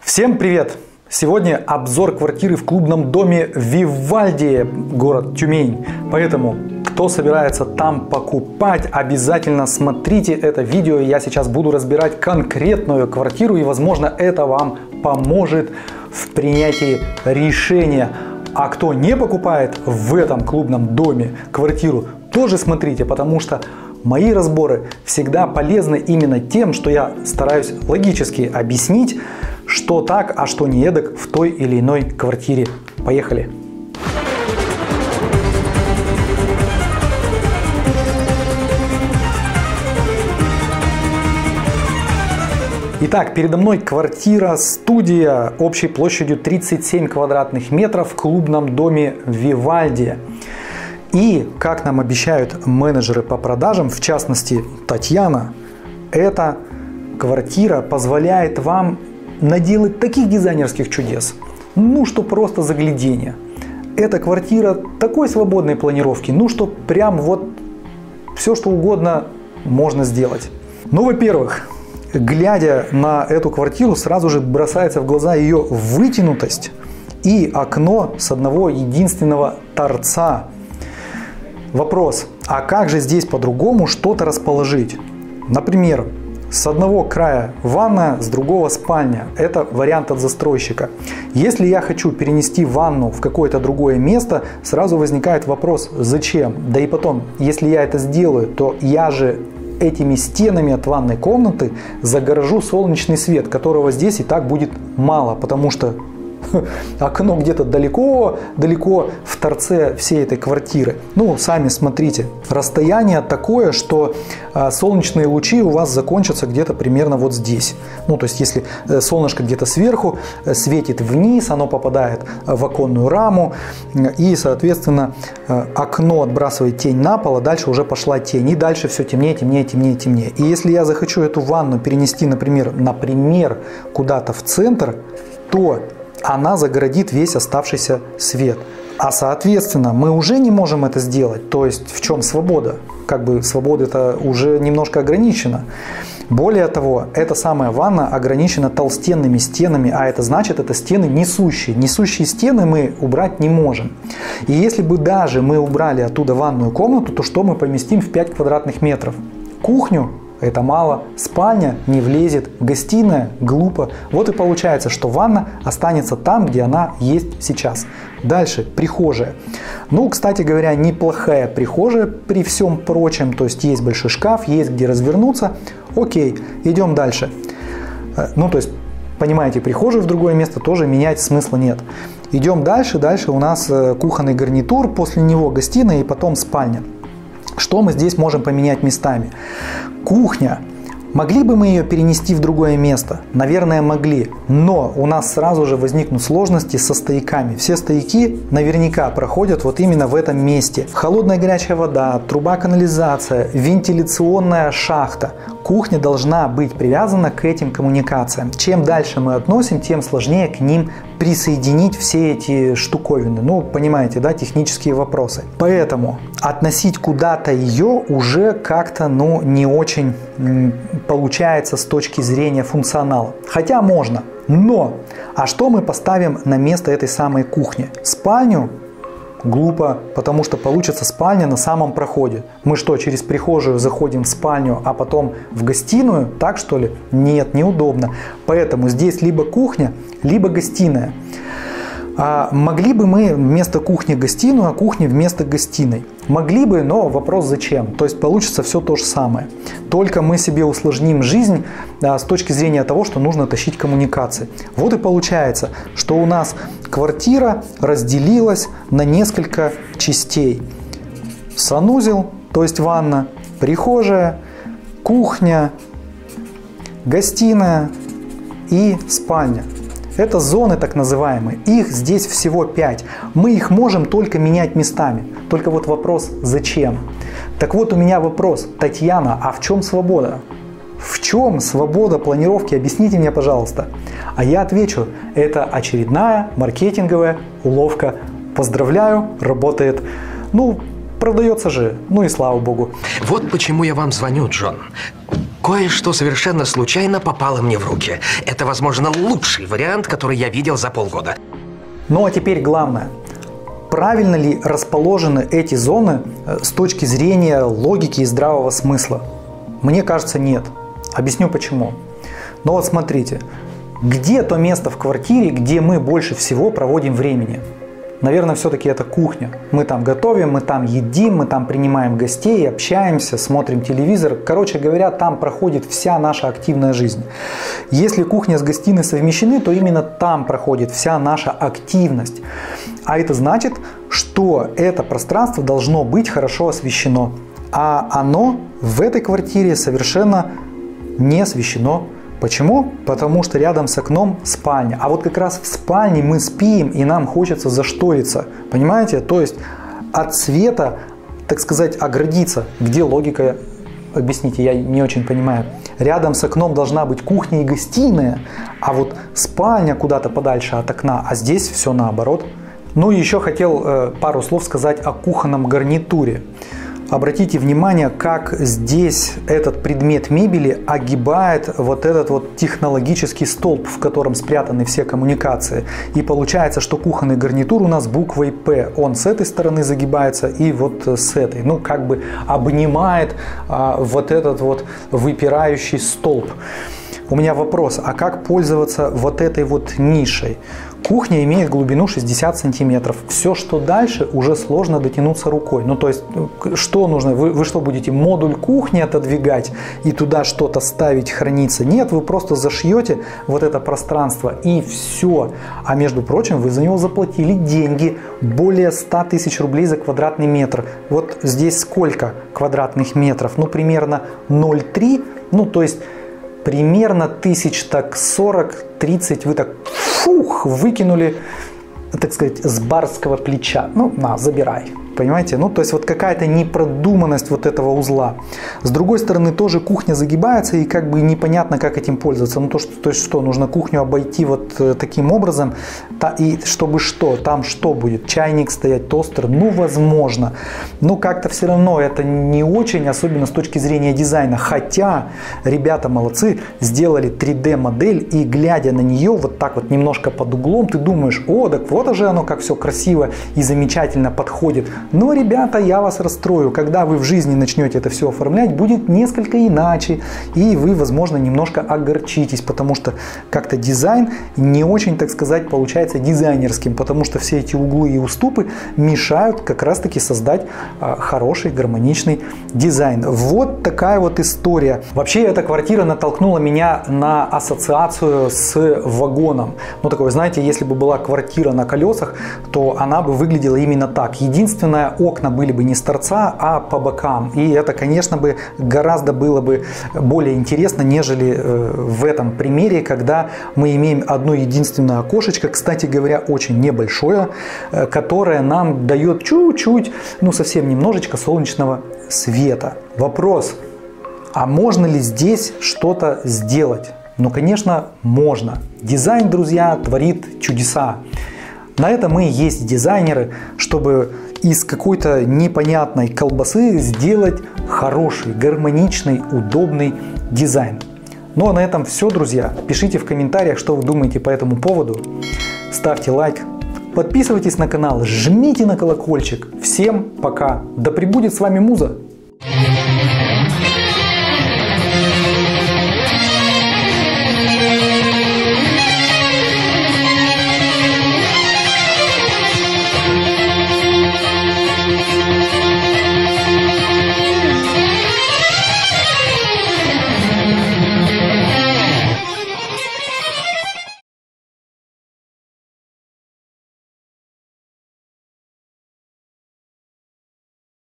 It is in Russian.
Всем привет! Сегодня обзор квартиры в клубном доме Вивальди, город Тюмень. Поэтому, кто собирается там покупать, обязательно смотрите это видео. Я сейчас буду разбирать конкретную квартиру, и, возможно, это вам поможет в принятии решения. А кто не покупает в этом клубном доме квартиру, тоже смотрите, потому что мои разборы всегда полезны именно тем, что я стараюсь логически объяснить, что так, а что не эдак в той или иной квартире. Поехали! Итак, передо мной квартира-студия общей площадью 37 квадратных метров в клубном доме Вивальди. И, как нам обещают менеджеры по продажам, в частности Татьяна, эта квартира позволяет вам наделать таких дизайнерских чудес, что просто загляденье. Эта квартира такой свободной планировки, что прям вот все что угодно можно сделать. Во-первых, глядя на эту квартиру, сразу же бросается в глаза ее вытянутость и окно с одного единственного торца. Вопрос, а как же здесь по-другому что-то расположить? Например, с одного края ванна, с другого спальня. Это вариант от застройщика. Если я хочу перенести ванну в какое-то другое место, сразу возникает вопрос, зачем? Да и потом, если я это сделаю, то я же этими стенами от ванной комнаты загорожу солнечный свет, которого здесь и так будет мало, потому что окно где-то далеко в торце всей этой квартиры. Сами смотрите. Расстояние такое, что солнечные лучи у вас закончатся где-то примерно вот здесь. То есть, если солнышко где-то сверху светит вниз, оно попадает в оконную раму, и, соответственно, окно отбрасывает тень на пол, а дальше уже пошла тень, и дальше все темнее, темнее, темнее, темнее. И если я захочу эту ванну перенести, например, куда-то в центр, то она загородит весь оставшийся свет. А соответственно, мы уже не можем это сделать. То есть в чем свобода? Свобода-то уже немножко ограничена. Более того, эта самая ванна ограничена толстенными стенами, а это значит, это стены несущие. Несущие стены мы убрать не можем. И если бы даже мы убрали оттуда ванную комнату, то что мы поместим в 5 квадратных метров? Кухню? Это мало. Спальня не влезет. Гостиная? Глупо. Вот и получается, что ванна останется там, где она есть сейчас. Дальше прихожая. Кстати говоря, неплохая прихожая при всем прочем. То есть есть большой шкаф, есть где развернуться. Окей, идем дальше. То есть, понимаете, прихожую в другое место тоже менять смысла нет. Идем дальше. Дальше у нас кухонный гарнитур, после него гостиная и потом спальня. Что мы здесь можем поменять местами? Кухня. Могли бы мы ее перенести в другое место? Наверное, могли. Но у нас сразу же возникнут сложности со стояками. Все стояки наверняка проходят вот именно в этом месте. Холодная горячая вода, труба канализация, вентиляционная шахта. Кухня должна быть привязана к этим коммуникациям. Чем дальше мы относим, тем сложнее к ним присоединить все эти штуковины. Понимаете, да, технические вопросы. Поэтому относить куда-то ее уже как-то, не очень получается с точки зрения функционала. Хотя можно. Но, а что мы поставим на место этой самой кухни? Спальню? Глупо, потому что получится спальня на самом проходе. Мы что, через прихожую заходим в спальню, а потом в гостиную? Так что ли? Нет, неудобно. Поэтому здесь либо кухня, либо гостиная. Могли бы мы вместо кухни гостиную, а кухни вместо гостиной? Могли бы, но вопрос зачем? То есть получится все то же самое. Только мы себе усложним жизнь с точки зрения того, что нужно тащить коммуникации. Вот и получается, что у нас квартира разделилась на несколько частей. Санузел, то есть ванна, прихожая, кухня, гостиная и спальня. Это зоны так называемые. Их здесь всего 5. Мы их можем только менять местами. Только вот вопрос, зачем? Так вот у меня вопрос. Татьяна, а в чем свобода? В чем свобода планировки? Объясните мне, пожалуйста. А я отвечу, это очередная маркетинговая уловка. Поздравляю, работает. Продается же. И слава богу. Вот почему я вам звоню, Джон. Кое-что совершенно случайно попало мне в руки. Это, возможно, лучший вариант, который я видел за полгода. Ну а теперь главное. Правильно ли расположены эти зоны с точки зрения логики и здравого смысла? Мне кажется, нет. Объясню почему. Но вот смотрите, где то место в квартире, где мы больше всего проводим времени? Наверное, все-таки это кухня. Мы там готовим, мы там едим, мы там принимаем гостей, общаемся, смотрим телевизор. Короче говоря, там проходит вся наша активная жизнь. Если кухня с гостиной совмещены, то именно там проходит вся наша активность. А это значит, что это пространство должно быть хорошо освещено. А оно в этой квартире совершенно не освещено. Почему? Потому что рядом с окном спальня. А вот как раз в спальне мы спим, и нам хочется зашториться. Понимаете? То есть от света, так сказать, оградиться. Где логика? Объясните, я не очень понимаю. Рядом с окном должна быть кухня и гостиная, а вот спальня куда-то подальше от окна, а здесь все наоборот. Ну и еще хотел пару слов сказать о кухонном гарнитуре. Обратите внимание, как здесь этот предмет мебели огибает вот этот вот технологический столб, в котором спрятаны все коммуникации. И получается, что кухонный гарнитур у нас буквой «П». Он с этой стороны загибается и вот с этой. Ну, как бы обнимает вот этот вот выпирающий столб. У меня вопрос, а как пользоваться вот этой вот нишей? Кухня имеет глубину 60 сантиметров. Все, что дальше, уже сложно дотянуться рукой. Ну, то есть, что нужно? Вы что, будете модуль кухни отодвигать и туда что-то ставить, храниться? Нет, вы просто зашьете вот это пространство и все. А между прочим, вы за него заплатили деньги. Более 100 тысяч рублей за квадратный метр. Вот здесь сколько квадратных метров? Ну, примерно 0,3. Ну, то есть, примерно 1040-30 вы так выкинули, так сказать, с барского плеча. Ну, на, забирай. Понимаете? Ну, то есть вот какая-то непродуманность вот этого узла. С другой стороны, тоже кухня загибается и как бы непонятно, как этим пользоваться. Ну, то есть что, нужно кухню обойти вот таким образом, и чтобы что, там что будет? Чайник стоять, тостер? Ну, возможно. Но как-то все равно это не очень, особенно с точки зрения дизайна. Хотя ребята молодцы, сделали 3D-модель, и глядя на нее вот так вот немножко под углом, ты думаешь, о, так вот же оно как все красиво и замечательно подходит. Но, ребята, я вас расстрою, когда вы в жизни начнете это все оформлять, будет несколько иначе, и вы, возможно, немножко огорчитесь, потому что как-то дизайн не очень, так сказать, получается дизайнерским, потому что все эти углы и уступы мешают как раз-таки создать хороший, гармоничный дизайн. Вот такая вот история. Вообще, эта квартира натолкнула меня на ассоциацию с вагоном. Ну, такое, знаете, если бы была квартира на колесах, то она бы выглядела именно так. Единственное, окна были бы не с торца, а по бокам. И это, конечно, бы гораздо было бы более интересно, нежели в этом примере, когда мы имеем одно единственное окошечко, кстати говоря, очень небольшое, которое нам дает чуть-чуть, ну совсем немножечко солнечного света. Вопрос, а можно ли здесь что-то сделать? Ну, конечно, можно. Дизайн, друзья, творит чудеса. На это мы и есть дизайнеры, чтобы из какой-то непонятной колбасы сделать хороший, гармоничный, удобный дизайн. Ну а на этом все, друзья. Пишите в комментариях, что вы думаете по этому поводу. Ставьте лайк, подписывайтесь на канал, жмите на колокольчик. Всем пока. Да пребудет с вами Муза.